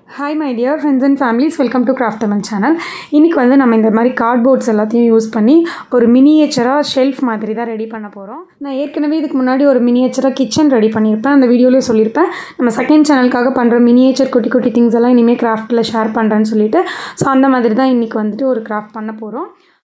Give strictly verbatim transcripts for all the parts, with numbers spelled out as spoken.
Hi my dear friends and families, welcome to Craftaman channel. இன்னைக்கு வந்து நம்ம இந்த மாதிரி கார்ட்போர்ட்ஸ் எல்லாத்தையும் யூஸ் பண்ணி ஒரு மினியேச்சரா ஷெல்ஃப் மாதிரி தான் ரெடி பண்ண போறோம். நான் ஏற்கனவே இதுக்கு முன்னாடி ஒரு மினியேச்சரா கிச்சன் ரெடி பண்ணியிருப்பேன். அந்த வீடியோலயே சொல்லியிருப்பேன். நம்ம செகண்ட் சேனலுக்காக பண்ற மினியேச்சர் குட்டி குட்டி திங்ஸ் எல்லாம் இனிமே கிராஃப்ட்ல ஷேர் பண்றேன்னு சொல்லிட்டு சோ அந்த மாதிரி தான் இன்னைக்கு வந்துட்டு ஒரு கிராஃப்ட் பண்ண போறோம்.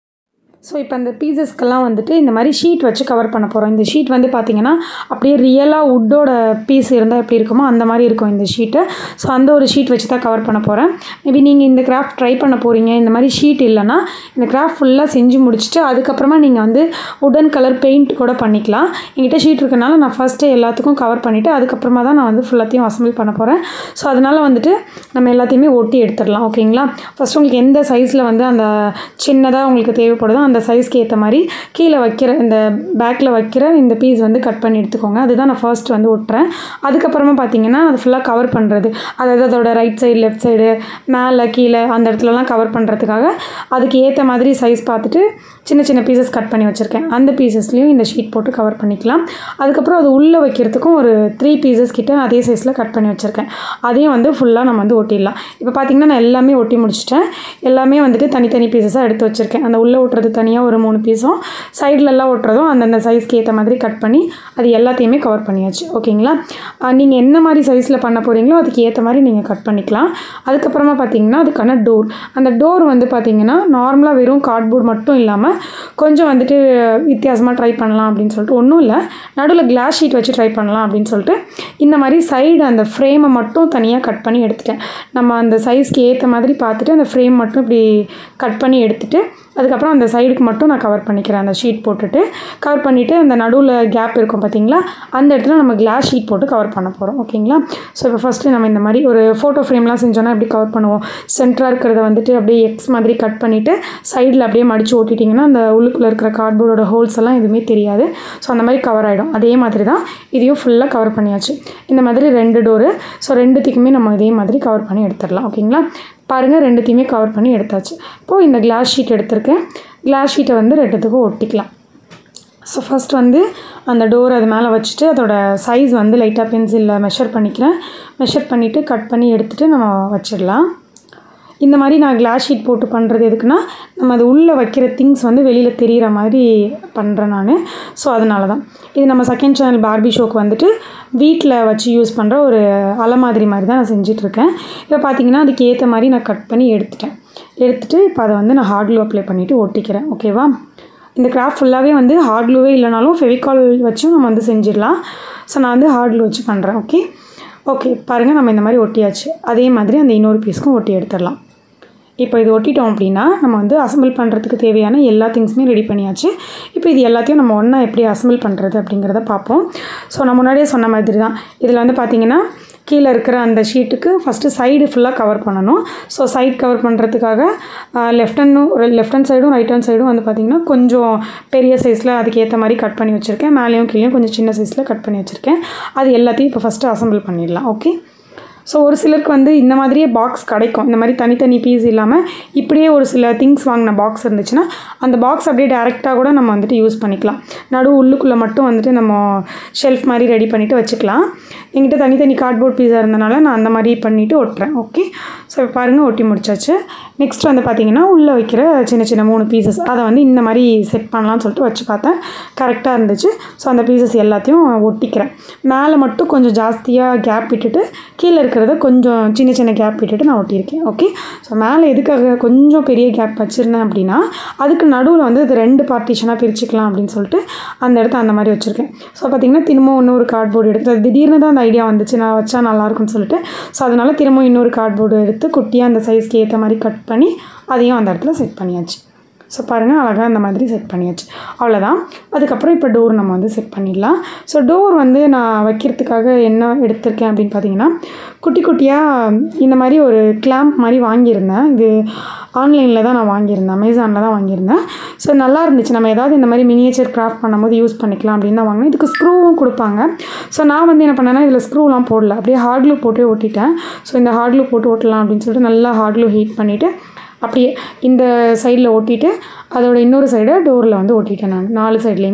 ஸோ இப்போ அந்த பீசஸ்க்கெல்லாம் வந்துட்டு இந்த மாதிரி ஷீட் வச்சு கவர் பண்ண போகிறோம். இந்த ஷீட் வந்து பார்த்திங்கன்னா அப்படியே ரியலாக வுட்டோட பீஸ் இருந்தால் எப்படி இருக்குமோ அந்த மாதிரி இருக்கும் இந்த ஷீட்டு. ஸோ அந்த ஒரு ஷீட் வச்சு தான் கவர் பண்ண போகிறேன். மேபி நீங்கள் இந்த கிராஃப்ட் ட்ரை பண்ண போகிறீங்க, இந்த மாதிரி ஷீட் இல்லைன்னா இந்த கிராஃப்ட் ஃபுல்லாக செஞ்சு முடிச்சுட்டு அதுக்கப்புறமா நீங்கள் வந்து உடன் கலர் பெயிண்ட் கூட பண்ணிக்கலாம். என்கிட்ட ஷீட் இருக்கனால நான் ஃபஸ்ட்டு எல்லாத்துக்கும் கவர் பண்ணிவிட்டு அதுக்கப்புறமா தான் நான் வந்து ஃபுல்லாத்தையும் அசம்பிள் பண்ண போகிறேன். ஸோ அதனால் வந்துட்டு நம்ம எல்லாத்தையுமே ஒட்டி எடுத்துடலாம். ஓகேங்களா? ஃபஸ்ட்டு உங்களுக்கு எந்த சைஸில் வந்து அந்த சின்னதாக உங்களுக்கு தேவைப்படுதோ அந்த சைஸ்க்கு ஏற்ற மாதிரி கீழே வைக்கிற இந்த பேக்கில் வைக்கிற இந்த பீஸ் வந்து கட் பண்ணி எடுத்துக்கோங்க. அதுதான் நான் ஃபர்ஸ்ட் வந்து ஒட்டுறேன். அதுக்கப்புறமா பார்த்தீங்கன்னா அது ஃபுல்லாக கவர் பண்ணுறது, அதாவது அதோட ரைட் சைடு லெஃப்ட் சைடு மேலே கீழே அந்த இடத்துலலாம் கவர் பண்ணுறதுக்காக அதுக்கு ஏற்ற மாதிரி சைஸ் பார்த்துட்டு சின்ன சின்ன பீசஸ் கட் பண்ணி வச்சுருக்கேன். அந்த பீசஸ்லேயும் இந்த ஷீட் போட்டு கவர் பண்ணிக்கலாம். அதுக்கப்புறம் அது உள்ளே வைக்கிறதுக்கும் ஒரு த்ரீ பீசஸ் கிட்ட அதே சைஸில் கட் பண்ணி வச்சுருக்கேன். அதையும் வந்து ஃபுல்லாக நம்ம வந்து ஒட்டிடலாம். இப்போ பார்த்திங்கன்னா நான் எல்லாமே ஒட்டி முடிச்சிட்டேன். எல்லாமே வந்துட்டு தனித்தனி பீசஸாக எடுத்து வச்சுருக்கேன். அந்த உள்ளே ஒட்டுறது தனியாக ஒரு மூணு பீஸும் சைட்லலாம் ஒட்டுறதும் அந்தந்த சைஸ்க்கு ஏற்ற மாதிரி கட் பண்ணி அது எல்லாத்தையுமே கவர் பண்ணியாச்சு. ஓகேங்களா? நீங்கள் என்ன மாதிரி சைஸில் பண்ண போகிறீங்களோ அதுக்கு ஏற்ற மாதிரி நீங்கள் கட் பண்ணிக்கலாம். அதுக்கப்புறமா பார்த்திங்கன்னா அதுக்கான டோர், அந்த டோர் வந்து பார்த்திங்கன்னா நார்மலாக வெறும் கார்ட்போர்ட் மட்டும் இல்லாமல் கொஞ்சம் வந்துட்டு வித்தியாசமாக ட்ரை பண்ணலாம் அப்படின்னு சொல்லிட்டு ஒன்றும் இல்லை, நடுவில் கிளாஸ் ஷீட் வச்சு ட்ரை பண்ணலாம் அப்படின்னு சொல்லிட்டு இந்த மாதிரி சைடு அந்த ஃப்ரேமை மட்டும் தனியாக கட் பண்ணி எடுத்துட்டேன். நம்ம அந்த சைஸ்க்கு ஏற்ற மாதிரி பார்த்துட்டு அந்த ஃப்ரேம் மட்டும் இப்படி கட் பண்ணி எடுத்துகிட்டு அதுக்கப்புறம் அந்த சைடுக்கு மட்டும் நான் கவர் பண்ணிக்கிறேன். அந்த ஷீட் போட்டுட்டு கவர் பண்ணிவிட்டு அந்த நடுவில் கேப் இருக்கும் பார்த்தீங்களா, அந்த இடத்துல நம்ம கிளாஸ் ஷீட் போட்டு கவர் பண்ண போகிறோம். ஓகேங்களா? ஸோ இப்போ ஃபஸ்ட்டு நம்ம இந்த மாதிரி ஒரு ஃபோட்டோ ஃப்ரேம்லாம் செஞ்சோன்னா எப்படி கவர் பண்ணுவோம், சென்டராக இருக்கிறத வந்துட்டு அப்படியே எக்ஸ் மாதிரி கட் பண்ணிவிட்டு சைடில் அப்படியே மடித்து ஓட்டிட்டிங்கன்னா அந்த உள்ளுக்குள்ளே இருக்கிற கார்ட்போர்டோட ஹோல்ஸ் எல்லாம் எதுவுமே தெரியாது. ஸோ அந்த மாதிரி கவர் ஆகிடும். அதே மாதிரி தான் இதையும் ஃபுல்லாக கவர் பண்ணியாச்சு. இந்த மாதிரி ரெண்டு டோரு, ஸோ ரெண்டுத்துக்குமே நம்ம இதே மாதிரி கவர் பண்ணி எடுத்துடலாம். ஓகேங்களா? பாருங்கள், ரெண்டுத்தையுமே கவர் பண்ணி எடுத்தாச்சு. இப்போது இந்த கிளாஸ் ஷீட் எடுத்திருக்கேன். கிளாஸ் ஷீட்டை வந்து ரெண்டுத்துக்கும் ஒட்டிக்கலாம். ஸோ ஃபஸ்ட் வந்து அந்த டோர் அது மேலே வச்சுட்டு அதோட சைஸ் வந்து லைட்டாக பென்சிலில் மெஷர் பண்ணிக்கிறேன். மெஷர் பண்ணிவிட்டு கட் பண்ணி எடுத்துகிட்டு நம்ம வச்சிடலாம். இந்த மாதிரி நான் கிளாஸ் ஷீட் போட்டு பண்ணுறது எதுக்குன்னா நம்ம அது உள்ளே வைக்கிற திங்ஸ் வந்து வெளியில் தெரிகிற மாதிரி பண்ணுறேன் நான். ஸோ அதனால தான் இது நம்ம செகண்ட் சேனல் பார்பி ஷோக்கு வந்துட்டு வீட்டில் வச்சு யூஸ் பண்ணுற ஒரு அலை மாதிரி மாதிரி தான் நான் செஞ்சிட்ருக்கேன். இப்போ பார்த்திங்கன்னா அதுக்கு ஏற்ற மாதிரி நான் கட் பண்ணி எடுத்துட்டேன். எடுத்துகிட்டு இப்போ அதை வந்து நான் ஹார்ட் க்ளூ அப்ளை பண்ணிவிட்டு ஒட்டிக்கிறேன். ஓகேவா? இந்த கிராஃப்ட் ஃபுல்லாகவே வந்து ஹார்ட் க்ளூவே இல்லைனாலும் ஃபெவிகால் வச்சும் நம்ம வந்து செஞ்சிடலாம். ஸோ நான் வந்து ஹார்ட் க்ளூ வச்சு பண்ணுறேன். ஓகே ஓகே பாருங்கள், நம்ம இந்த மாதிரி ஒட்டியாச்சு. அதே மாதிரி அந்த இன்னொரு பீஸ்க்கும் ஒட்டி எடுத்துடலாம். இப்போ இது ஒட்டிட்டோம் அப்படின்னா நம்ம வந்து அசம்பிள் பண்ணுறதுக்கு தேவையான எல்லா திங்ஸுமே ரெடி பண்ணியாச்சு. இப்போ இது எல்லாத்தையும் நம்ம ஒன்றா எப்படி அசம்பிள் பண்ணுறது அப்படிங்கிறத பார்ப்போம். ஸோ நான் முன்னாடியே சொன்ன மாதிரி தான் இதில் வந்து பார்த்திங்கன்னா கீழே இருக்கிற அந்த ஷீட்டுக்கு ஃபஸ்ட்டு சைடு ஃபுல்லாக கவர் பண்ணணும். ஸோ சைட் கவர் பண்ணுறதுக்காக லெஃப்ட் ஹேண்டும் லெஃப்ட் ஹேண்ட் சைடும் ரைட் ஹேண்ட் சைடும் வந்து பார்த்திங்கன்னா கொஞ்சம் பெரிய சைஸில் அதுக்கு ஏற்ற மாதிரி கட் பண்ணி வச்சுருக்கேன். மேலேயும் கீழேயும் கொஞ்சம் சின்ன சைஸில் கட் பண்ணி வச்சுருக்கேன். அது எல்லாத்தையும் இப்போ ஃபஸ்ட்டு அசம்பிள் பண்ணிடலாம். ஓகே. ஸோ ஒரு சிலருக்கு வந்து இந்த மாதிரியே பாக்ஸ் கிடைக்கும். இந்த மாதிரி தனித்தனி பீஸ் இல்லாமல் இப்படியே ஒரு சில திங்ஸ் வாங்கின பாக்ஸ் இருந்துச்சுன்னா அந்த பாக்ஸ் அப்படியே டேரெக்டாக கூட நம்ம வந்துட்டு யூஸ் பண்ணிக்கலாம். நடு உள்ளுக்குள்ளே மட்டும் வந்துட்டு நம்ம ஷெல்ஃப் மாதிரி ரெடி பண்ணிவிட்டு வச்சுக்கலாம். என்கிட்ட தனித்தனி கார்ட்போர்ட் பீஸாக இருந்தனால நான் அந்த மாதிரி பண்ணிவிட்டு ஒட்டுறேன். ஓகே. ஸோ இப்போ பாருங்கள், ஒட்டி முடிச்சாச்சு. நெக்ஸ்ட் வந்து பார்த்திங்கன்னா உள்ளே வைக்கிற சின்ன சின்ன மூணு பீசஸ் அதை வந்து இந்த மாதிரி செட் பண்ணலான்னு சொல்லிட்டு வச்சு பார்த்தேன். கரெக்டாக இருந்துச்சு. ஸோ அந்த பீசஸ் எல்லாத்தையும் ஒட்டிக்கிறேன். மேலே மட்டும் கொஞ்சம் ஜாஸ்தியாக கேப் விட்டுட்டு கீழே இருக்கிறத கொஞ்சம் சின்ன சின்ன கேப் விட்டுட்டு நான் ஒட்டியிருக்கேன். ஓகே. ஸோ மேலே எதுக்காக கொஞ்சம் பெரிய கேப் வச்சுருந்தேன் அப்படின்னா அதுக்கு நடுவில் வந்து இது ரெண்டு பார்ட்டிஷனாக பிரிச்சுக்கலாம் அப்படின்னு சொல்லிட்டு அந்த இடத்த அந்த மாதிரி வச்சுருக்கேன். ஸோ பார்த்திங்கன்னா திரும்ப இன்னொரு கார்ட்போர்டு எடுத்து திடீர்னு தான் அந்த ஐடியா வந்துச்சு, நான் வச்சா நல்லாயிருக்குன்னு சொல்லிட்டு. ஸோ அதனால் திரும்ப இன்னொரு கார்ட்போர்டு எடுத்து குட்டியாக அந்த சைஸ்க்கு ஏற்ற மாதிரி கட் பண்ணி அதையும் அந்த இடத்துல செட் பண்ணியாச்சு. ஸோ பாருங்கள், அழகாக அந்த மாதிரி செட் பண்ணியாச்சு. அவ்வளோதான். அதுக்கப்புறம் இப்போ டோர் நம்ம வந்து செட் பண்ணிடலாம். ஸோ டோர் வந்து நான் வைக்கிறதுக்காக என்ன எடுத்திருக்கேன் அப்படின்னு பார்த்தீங்கன்னா குட்டி குட்டியாக இந்த மாதிரி ஒரு கிளாம்ப் மாதிரி வாங்கியிருந்தேன். இது ஆன்லைனில் தான் நான் வாங்கியிருந்தேன், அமேசானில் தான் வாங்கியிருந்தேன். ஸோ நல்லா இருந்துச்சு. நம்ம ஏதாவது இந்த மாதிரி மினியேச்சர் கிராஃப்ட் பண்ணும்போது யூஸ் பண்ணிக்கலாம் அப்படின்னு தான் வாங்கினேன். இதுக்கு ஸ்க்ரூவும் கொடுப்பாங்க. ஸோ நான் வந்து என்ன பண்ணேன்னா இதில் ஸ்க்ரூலாம் போடல, அப்படியே ஹார்ட் க்ளூ போட்டே ஒட்டிட்டேன். ஸோ இந்த ஹார்ட் க்ளூ போட்டு ஒட்டலாம் அப்படின்னு சொல்லிட்டு நல்லா ஹார்ட் க்ளூ ஹீட் பண்ணிவிட்டு அப்படியே இந்த சைடில் ஒட்டிட்டு அதோட இன்னொரு சைடை டோரில் வந்து ஒட்டிட்டேன். நான் நாலு சைட்லேயுமே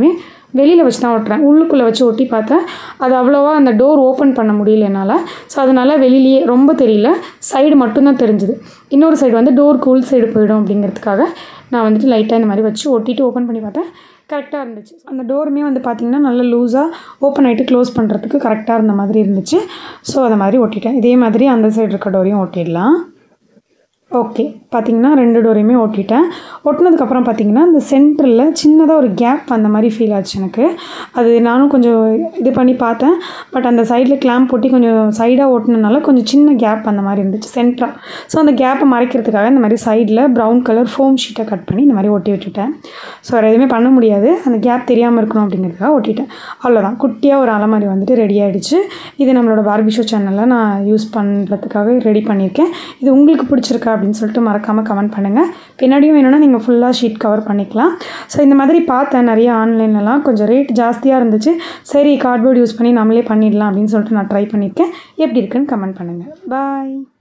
வெளியில் வச்சு தான் ஒட்டுறேன். உள்ளுக்குள்ளே வச்சு ஒட்டி பார்த்தேன், அது அவ்வளோவா அந்த டோர் ஓப்பன் பண்ண முடியல என்னால். ஸோ அதனால் வெளியிலேயே ரொம்ப தெரியல, சைடு மட்டும்தான் தெரிஞ்சுது. இன்னொரு சைடு வந்து டோருக்கு உள் சைடு போயிடும் அப்படிங்கிறதுக்காக நான் வந்துட்டு லைட்டாக இந்த மாதிரி வச்சு ஒட்டிட்டு ஓப்பன் பண்ணி பார்த்தேன். கரெக்டாக இருந்துச்சு. அந்த டோருமே வந்து பார்த்திங்கன்னா நல்லா லூஸாக ஓப்பன் ஆகிட்டு க்ளோஸ் பண்ணுறதுக்கு கரெக்டாக இருந்த மாதிரி இருந்துச்சு. ஸோ அதை மாதிரி ஒட்டிட்டேன். இதே மாதிரி அந்த சைடு இருக்க டோரையும் ஒட்டிடலாம். ஓகே, பார்த்திங்கன்னா ரெண்டு டோரையுமே ஒட்டிட்டேன். ஒட்டினதுக்கப்புறம் பார்த்திங்கன்னா இந்த சென்டரில் சின்னதாக ஒரு கேப் அந்த மாதிரி ஃபீல் ஆச்சு எனக்கு. அது நானும் கொஞ்சம் இது பண்ணி பார்த்தேன். பட் அந்த சைடில் கிளாம்ப் போட்டி கொஞ்சம் சைடாக ஓட்டினதுனால கொஞ்சம் சின்ன கேப் அந்த மாதிரி இருந்துச்சு சென்டராக. ஸோ அந்த கேப்பை மறைக்கிறதுக்காக இந்த மாதிரி சைடில் ப்ரௌன் கலர் ஃபோம் ஷீட்டை கட் பண்ணி இந்த மாதிரி ஒட்டி விட்டுட்டேன். ஸோ வேறு எதுவுமே பண்ண முடியாது, அந்த கேப் தெரியாமல் இருக்கணும் அப்படிங்கிறதுக்காக ஒட்டிட்டேன். அவ்வளோதான், குட்டியாக ஒரு அலமாரி வந்துட்டு ரெடி ஆகிடுச்சு. இது நம்மளோட பார்பி ஷோ சேனலில் நான் யூஸ் பண்ணுறதுக்காக ரெடி பண்ணியிருக்கேன். இது உங்களுக்கு பிடிச்சிருக்கா அப்படின்னு சொல்லிட்டு மறக்காமல் கமெண்ட் பண்ணுங்கள். பின்னாடியும் வேணும்னா நீங்கள் ஃபுல்லாக ஷீட் கவர் பண்ணிக்கலாம். ஸோ இந்த மாதிரி பார்த்தேன் நிறைய ஆன்லைன்லலாம், கொஞ்சம் ரேட் ஜாஸ்தியாக இருந்துச்சு. சரி கார்ட்போர்ட் யூஸ் பண்ணி நம்மளே பண்ணிடலாம் அப்படின்னு சொல்லிட்டு நான் ட்ரை பண்ணியிருக்கேன். எப்படி இருக்குன்னு கமெண்ட் பண்ணுங்கள். பாய்.